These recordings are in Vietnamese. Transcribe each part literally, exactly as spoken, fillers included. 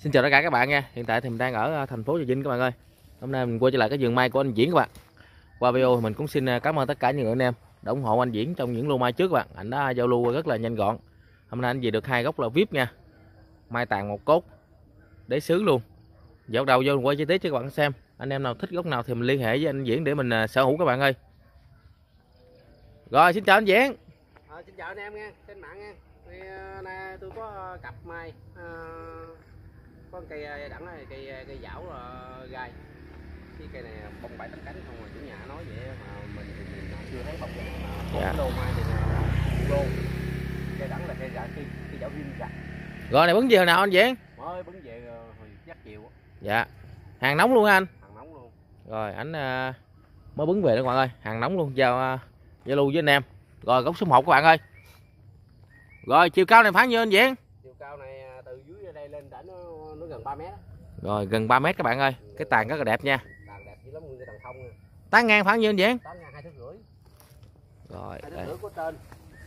Xin chào tất cả các bạn nha. Hiện tại thì mình đang ở thành phố Trà Vinh các bạn ơi. Hôm nay mình quay trở lại cái vườn mai của anh Diễn các bạn. Qua video mình cũng xin cảm ơn tất cả những anh em đã ủng hộ anh Diễn trong những lô mai trước các bạn. Anh đã giao lưu rất là nhanh gọn. Hôm nay anh về được hai gốc là víp nha. Mai tàn một cốt, đế sứ luôn. Dạo đầu vô mình quay chi tiết cho các bạn xem. Anh em nào thích gốc nào thì mình liên hệ với anh Diễn để mình sở hữu các bạn ơi. Rồi xin chào anh Diễn. À, xin chào anh em nha, trên mạng nha. Thì, nay tôi có cặp mai, à, có cây đẳng này, cây cây dảo uh, gai. Cái cây này bông bảy tám cánh không mà chủ nhà nói vậy mà mình thì mình chưa thấy bông này mà có dạ. Lô mai thì lô. Cây đẳng là cây dạ cây cây dảo riêng dạ. Rồi này bứng về hồi nào anh Diễn? Mới bứng về hồi chắc chiều. Dạ. Hàng nóng luôn anh? Hàng nóng luôn. Rồi anh uh, mới bứng về đó các bạn ơi, hàng nóng luôn, giao uh, giao lưu với anh em. Rồi gốc số một các bạn ơi. Rồi chiều cao này phán nhiêu anh Diễn? Chiều cao này từ dưới đây lên đỉnh nó, nó gần ba mét. Rồi gần ba mét các bạn ơi. Cái tàn rất là đẹp nha. Tàn đẹp dữ lắm, nguyên cái tàn thông nha. Tán ngang phán nhiêu anh Diễn? Tán ngang hai thước rưỡi. Rồi. Hai thước rưỡi của trên.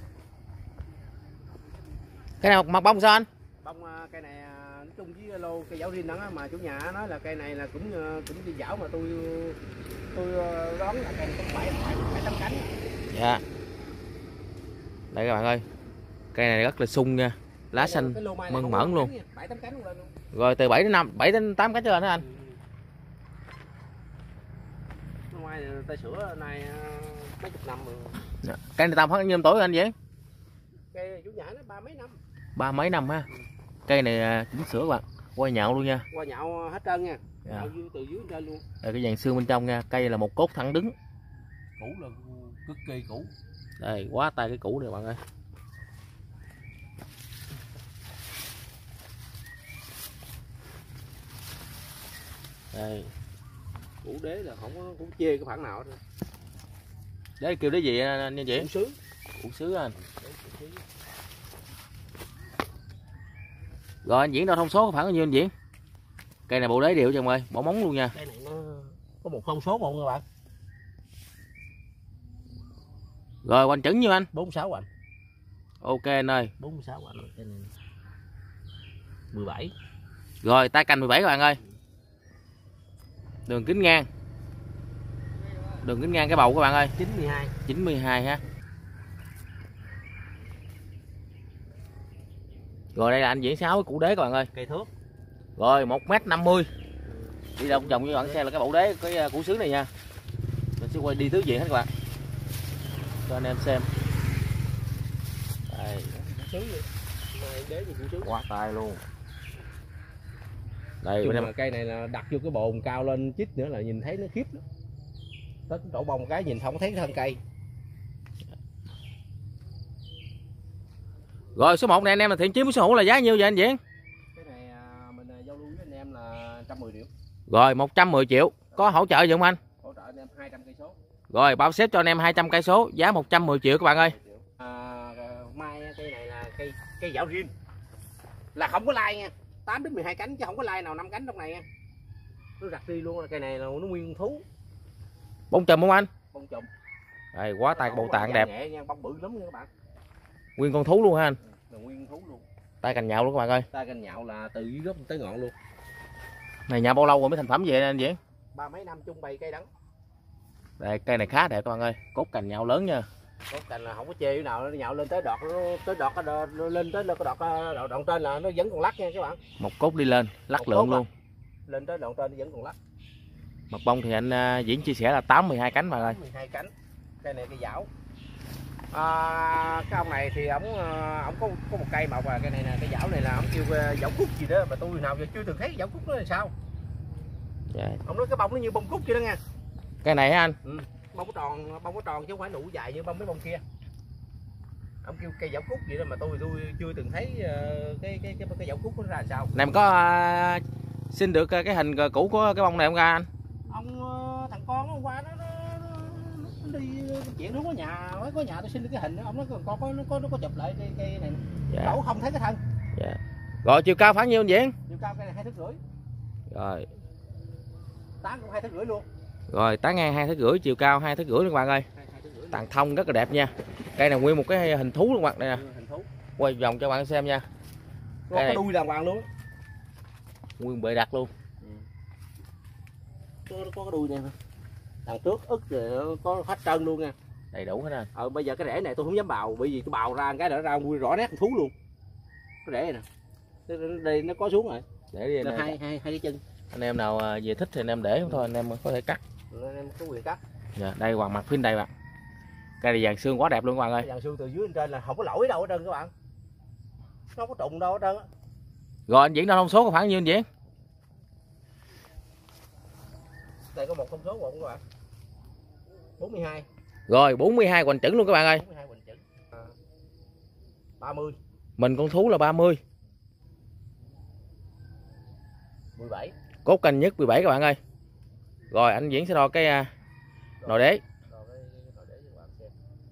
Cái này mặt bông sao anh? Bông cây này nói chung với lô cây dảo riêng đó mà chủ nhà nói là cây này là cũng cũng đi dảo mà tôi tôi đoán là cây này có bảy bảy tám cánh. Dạ. Đây các bạn ơi. Cây này rất là sung nha. Lá cây xanh mơn mởn luôn. bảy tám cánh luôn lên luôn. Rồi từ bảy đến năm, bảy đến tám cánh trở lên đó anh. Ừ. Ngoài tay sữa này mấy chục năm rồi. Dạ. Cây này tầm khoảng nhiêu tuổi anh vậy? Cây chủ nhà nó ba mấy năm. Ba mấy năm ha. Ừ. Cây này chỉnh sữa các bạn. Qua nhạo luôn nha. Qua nhạo hết trơn nha. Dạ. Nhạo từ dưới trên luôn. Đây cái dàn xương bên trong nha. Cây là một cốt thẳng đứng. Cũ là cực kỳ cũ. Đây quá tay cái cũ này bạn ơi. Đây. Củ đế là không có cũng chê cái khoản nào hết. Đế kêu đế gì anh nha chị? Củ sứ. Củ sứ anh. Rồi anh Diễn đo thông số có khoảng bao nhiêu anh Diễn? Cây này bộ đế điệu cho em ơi, bỏ móng luôn nha. Cây này nó có một thông số một các bạn. Rồi quanh chừng nhiêu anh? bốn mươi sáu anh. Ok anh ơi. bốn mươi sáu anh. Cây này mười bảy. Rồi tay cành mười bảy các bạn ơi. Đường kính ngang. Đường kính ngang cái bầu các bạn ơi. chín mươi hai. chín mươi hai ha. Rồi đây là anh Diễn sáu cái củ đế các bạn ơi. Cây thước. Rồi một mét năm mươi. Đi đâu trồng với bạn xem là cái bộ đế cái củ sứ này nha. Mình sẽ quay đi tứ diện hết các bạn. Cho anh em xem. Đây. Đế gì củ sứ. Quá tay luôn. Đây bên em cây này là đặt vô cái bồn cao lên chít nữa là nhìn thấy nó khiếp đó. Tới chỗ bông cái nhìn không thấy thân cây. Rồi số một này anh em là thiện chí với số hữu là giá nhiêu vậy anh Diễn? Cái này mình giao lưu với anh em là một trăm mười triệu. Rồi một trăm mười triệu. Có hỗ trợ gì không anh? Hỗ trợ anh em hai trăm cây số. Rồi bao xếp cho anh em hai trăm cây số, giá một trăm mười triệu các bạn ơi. À, mai cây này là cây cây dảo riêng. Là không có lai nha. tám đến mười hai cánh chứ không có lai nào năm cánh trong này nha. Nó rặt đi luôn, cây này là nó nguyên thú. Bông chùm không anh? Bông chùm. Đây quá tay bộ tạng đẹp. Nhẹ nha, bông bự lắm nha các bạn. Nguyên con thú luôn ha anh. Là nguyên thú luôn. Tay cành nhạo luôn các bạn ơi. Tay cành nhạo là từ dưới gốc tới ngọn luôn. Này nhạo bao lâu rồi mới thành phẩm vậy anh Diễn? Ba mấy năm chung bày cây đắng. Đây cây này khá đẹp các bạn ơi, cốt cành nhạo lớn nha. Cốt cành là không có chê cái nào, nó nhạo lên tới đọt, nó tới đọt nó lên tới cái đọt đoạn, đoạn trên là nó vẫn còn lắc nha các bạn. Một cốt đi lên, lắc lượng luôn. Lên tới đoạn trên nó vẫn còn lắc. Mặt bông thì anh uh, Diễn chia sẻ là tám mươi hai cánh bạn ơi. mười hai cánh. Cây này cây dảo. À, cái ông này thì ổng ổng có có một cây mọc à, cây này nè, cây dảo này là ổng kêu dảo cúc gì đó mà tôi nào giờ chưa từng thấy dảo cúc đó là sao. Dạ. Ông nói cái bông nó như bông cúc vậy đó nha. Cây này hả anh? Ừ. Bông có tròn, bông có tròn chứ không phải nụ dài như bông mấy bông kia. Ông kêu cây dảo cúc vậy đó mà tôi tôi chưa từng thấy uh, cái cái cái cái dảo cúc nó ra làm sao. Này mình có uh, xin được uh, cái hình cũ của cái bông này không ra anh? Ông uh, thằng con nó hôm qua nó, nó, nó, nó đi chuyện nó có nhà, mới có nhà tôi xin được cái hình đó. Ông nói con có nó có nó có chụp lại cái cây này. Dạ. Cậu không thấy cái thân. Dạ. Rồi chiều cao khoảng nhiêu anh Diễn? Chiều cao cây này hai thước rưỡi. Rồi. Tán cũng hai thước rưỡi luôn. Rồi tán ngang hai thước rưỡi, chiều cao hai thước rưỡi các bạn ơi. Tàn thông rất là đẹp nha. Cây này nguyên một cái hình thú luôn bạn đây nè. Quay vòng cho bạn xem nha. Có cái đuôi đàng hoàng luôn. Nguyên bệ đặt luôn. Có, có cái đuôi này nè. Đằng trước ức rồi có hết trơn luôn nha. Đầy đủ hết anh. Ờ bây giờ cái rễ này tôi không dám bào, bởi vì tôi bào ra cái đã ra nguyên rõ nét thú luôn. Cái rễ này nè. Đây nó có xuống rồi. Để đi Nó anh, hai hai hai cái chân. anh em nào về thích thì anh em để không thôi anh em có thể cắt. Anh em có quyền cắt. Dạ, đây hoàng mặt phía đây bạn. Cây này dàn xương quá đẹp luôn các bạn ơi. Dàn xương từ dưới lên trên là không có lỗi đâu hết trơn các bạn. Nó không có trùng đâu hết trơn á. Rồi anh Diễn đâu thông số có khoảng nhiêu anh Diễn? Đây có một thông số một các bạn. bốn mươi hai. Rồi bốn mươi hai hoành chẩn luôn các bạn ơi. bốn mươi hai hoành chẩn. À, ba mươi. Mình con thú là ba mươi. mười bảy. Cốt canh nhất mười bảy các bạn ơi. Rồi anh Diễn sẽ đo cái uh, nồi đế. Rồi cái, cái nồi đế cho các bạn xem.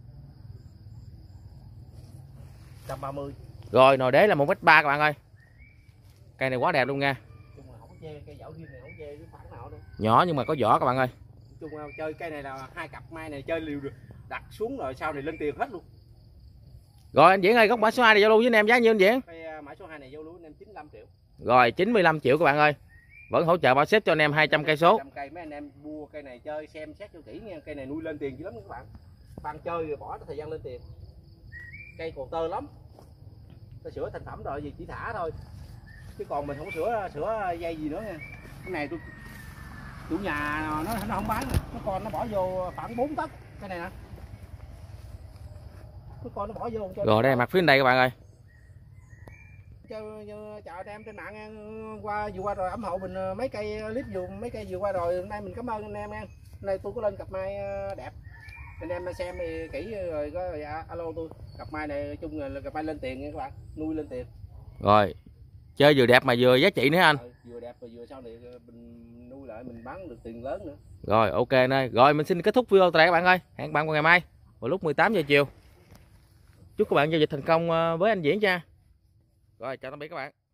một trăm ba mươi. Rồi nồi đế là một mét ba các bạn ơi. Cây này quá đẹp luôn nha. Chung là không có chê cây dảo duyên này, không chê cái phản nào đâu. Nhỏ nhưng mà có vỏ các bạn ơi. Chung là chơi cây này là hai cặp mai này chơi liều được, đặt xuống rồi sau này lên tiền hết luôn. Rồi anh Diễn ơi, góc mã số hai này giao lưu với anh em giá nhiêu anh Diễn? Cây mã số hai này giao lưu anh em chín mươi lăm triệu. Rồi chín mươi lăm triệu các bạn ơi. Vẫn hỗ trợ bao ship cho anh em hai trăm cây số. Cây mấy anh em mua cây này chơi xem xét cho kỹ nha, cây này nuôi lên tiền dữ lắm các bạn. Ban chơi rồi bỏ thời gian lên tiền. Cây còn tơ lắm. Ta sửa thành phẩm rồi gì chỉ thả thôi. Chứ còn mình không sửa sửa dây gì nữa nha. Cái này tôi chủ nhà nó nó không bán nè, nó con nó bỏ vô khoảng bốn tấc cái này nè. Cái con nó bỏ vô cho. Rồi đây mặt phía đây các bạn ơi. Chào, chào anh em trên mạng, qua vừa qua rồi ủng hộ mình mấy cây clip vừa mấy cây vừa qua rồi, hôm nay mình cảm ơn anh em nha. Hôm nay tôi có lên cặp mai đẹp, anh em xem thì kỹ rồi có rồi, alo tôi. Cặp mai này chung là cặp mai lên tiền nha các bạn, nuôi lên tiền. Rồi chơi vừa đẹp mà vừa giá trị nữa anh. Ừ, vừa đẹp và vừa sau này mình nuôi lại mình bán được tiền lớn nữa. Rồi ok nơi. Rồi mình xin kết thúc video tại đây các bạn ơi. Hẹn bạn vào ngày mai vào lúc mười tám giờ chiều. Chúc các bạn giao dịch thành công với anh Diễn nha. Rồi chào tạm biệt các bạn.